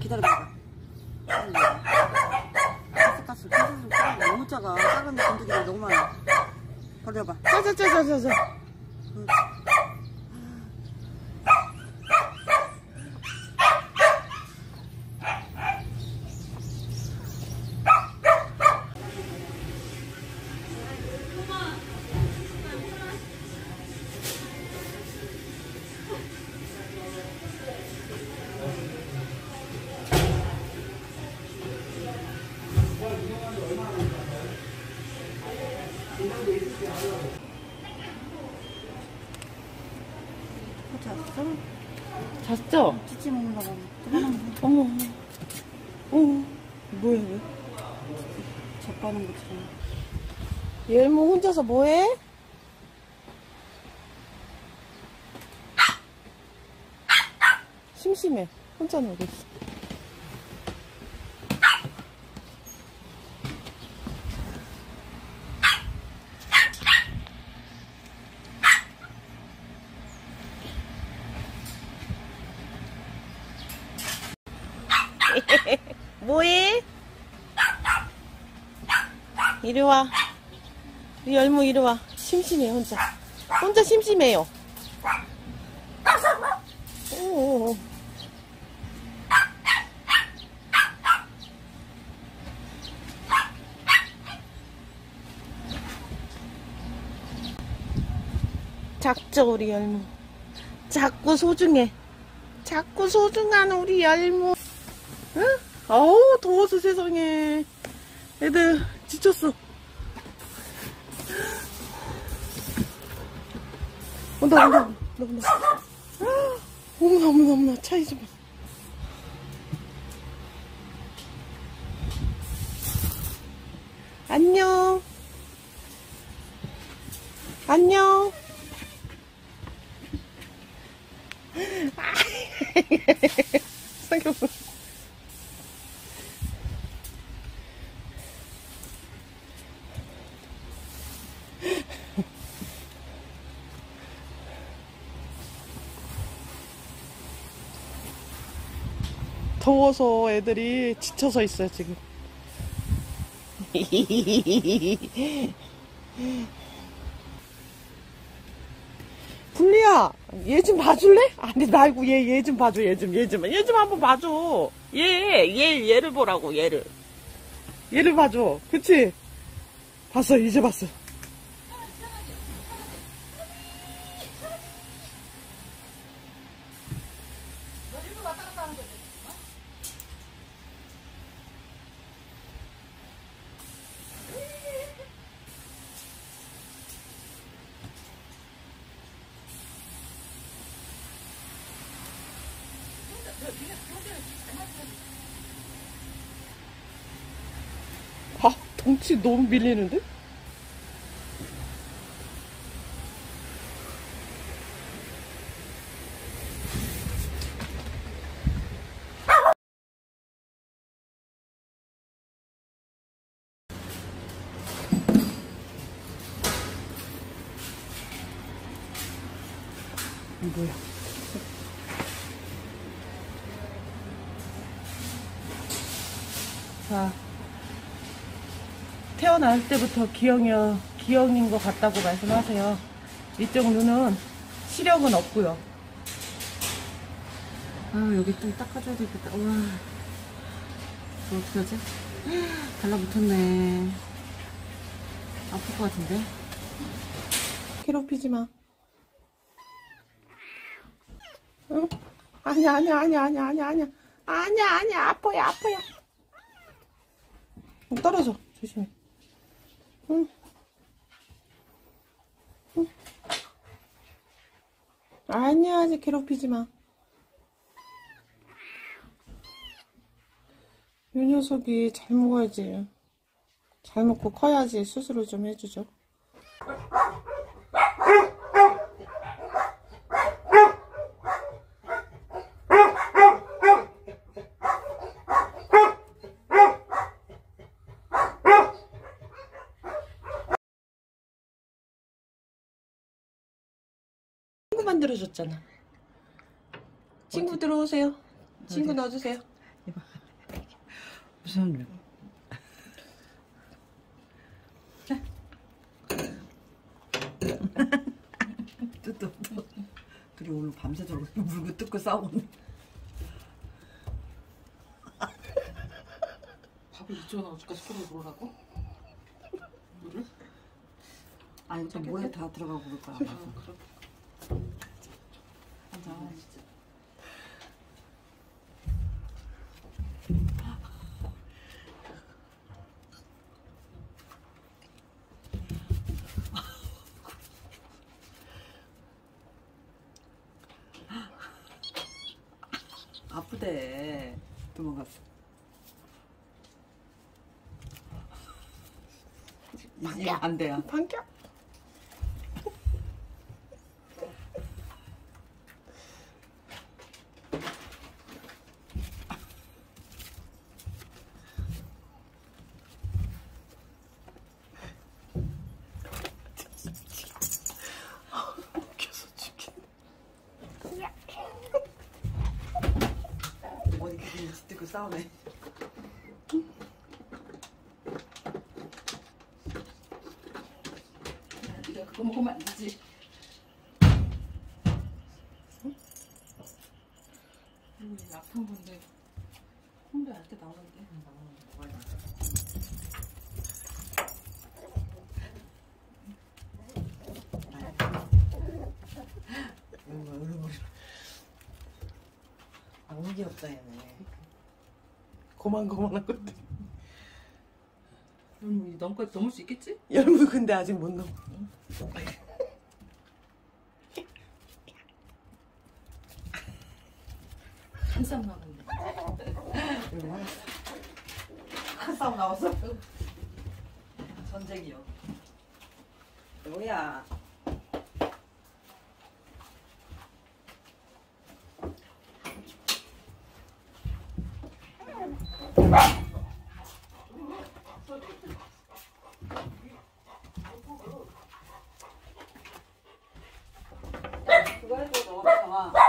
기다려봐. 가스 너무 작아. 작은 건더기가 너무 많아. 버려봐. 짜자자자자자. 응. 잤어? 잤죠? 찌찌 먹으려고. 그만한 거. 어머. 어, 뭐야, 왜? 젖바는 것처럼. 열무 혼자서 뭐해? 심심해. 혼자 놀고 있어. 뭐해? 이리 와. 우리 열무 이리 와. 심심해 혼자. 혼자 심심해요. 오. 작죠 우리 열무. 작고 소중해. 작고 소중한 우리 열무. 응? 어우 더워서 세상에. 애들 지쳤어. 온다 온다 온다. 어머나 어머나 어머나 차이 좀 봐. 안녕. 안녕. 생각보다. 더워서 애들이 지쳐서 있어요 지금. 분리야, 얘 좀 봐줄래? 아니 말고 얘 좀 봐줘. 얘 좀 한번 봐줘. 얘를 보라고. 얘를 봐줘. 그치? 봤어. 이제 봤어. 아, 덩치 너무 밀리는데? 뭐야? 자, 태어날 때부터 기형인 것 같다고 말씀하세요. 이쪽 눈은 시력은 없고요. 아, 여기 좀 닦아줘야 되겠다. 우와. 이거 어떻게 하지? 달라붙었네. 아플 것 같은데? 괴롭히지 마. 응? 아니야. 아파요. 떨어져. 조심해. 응. 아니야, 아직 괴롭히지 마. 이 녀석이 잘 먹어야지. 잘 먹고 커야지 수술을 좀 해주죠. 친구 만들어줬잖아. 친구 들어오세요. 친구 넣어주세요. 무슨 뜯어 둘이 오늘 밤새도록 물고 뜯고 싸우네. 밥을 이쪽에 넣어줄까 싶어서 그러라고? 물을? 아니 또 뭐에 다 들어가고 그럴 거야. 그렇게. 앉아 진짜. 아프대. 도망갔어. 이제 안 돼요. 반격? 웃겨서 죽겠네. 어디 그랬는지 뜯고 싸우네. 네가 그거 먹으면 안 되지. 이거 약한 건데 홍대 할 때 나오는데. 너무 귀엽다 얘네. 고만고만한 것들. 넘까지 넘을 수 있겠지? 여러분 근데 아직 못 넘어. 한쌈 나는데. 큰 싸움 나왔어. 전쟁이요. 뭐야? 그거 해줘 너.